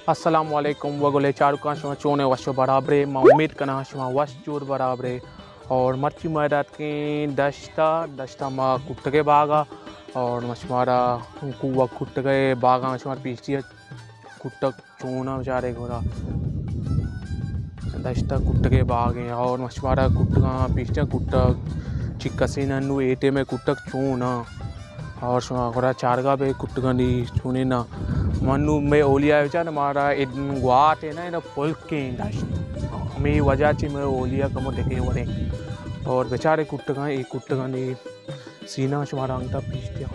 अस्सलामुअलैकुम वगोले चारुका शुमा चोने वशो बराबरे मैं उम्मीद करना शुमा वश चूर बराबरे और मर्ची मैदात के दस्ता मा कुट के बागा और मछमारा कुआ कुट गए बागा मछमार पीछे कुटक चूना बेचारे घोड़ा दस्ता कुट के बागे और मछमारा कुटगा पीछे कुटक चिक्कसी नन्नू एटे में कुटक चूना और शुमा घोड़ा चारगा बे कुटगनी चूने ना मनु में ओलिया बेचारा हमारा इन गुआट है ना इन पुल्क के इंडस्ट में वजह ची में ओलिया कमो देखे वरे और बेचारे कुटगा एक कुटगा ने सीना हमारा अंगता पीछ दिया।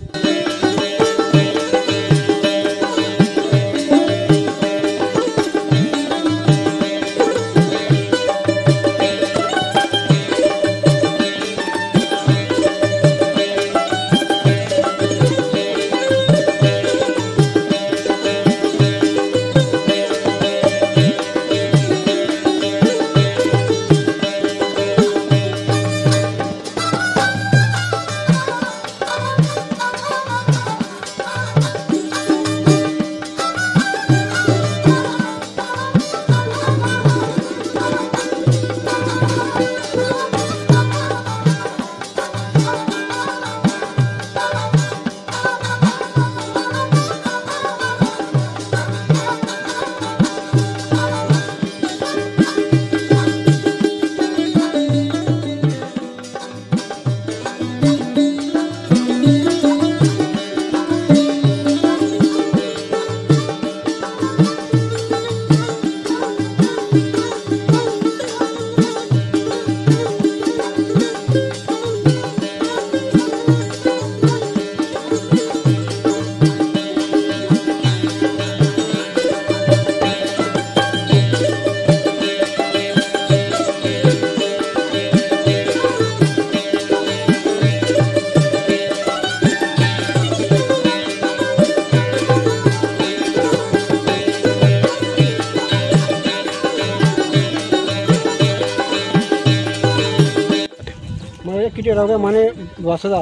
किटे रहोगे माने वासदा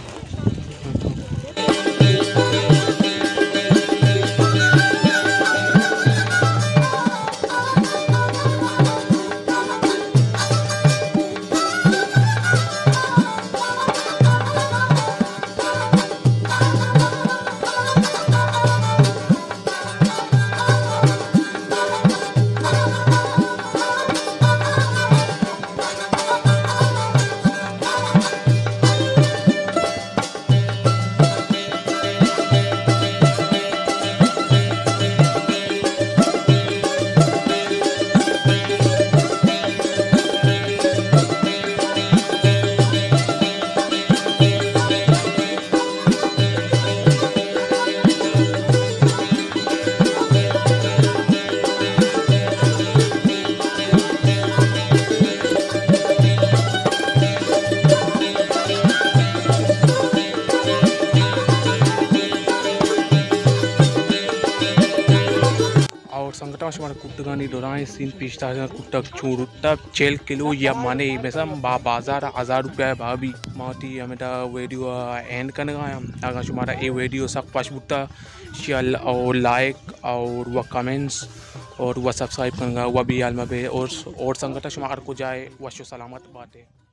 और संगठन हमारा कुटगानी डोराई सीन पीछता है कुटक चूर तब चेल किलो या माने वैसा बाजार 1000 रुपया है भाभी माटी हमें वीडियो एंड करने का अगर हमारा ये वीडियो सब पास बुता शेयर और लाइक और वह कमेंट्स और वह सब्सक्राइब करना वह भी आलमा पे और संगठन हमारे को जाए वह सलामत बात है।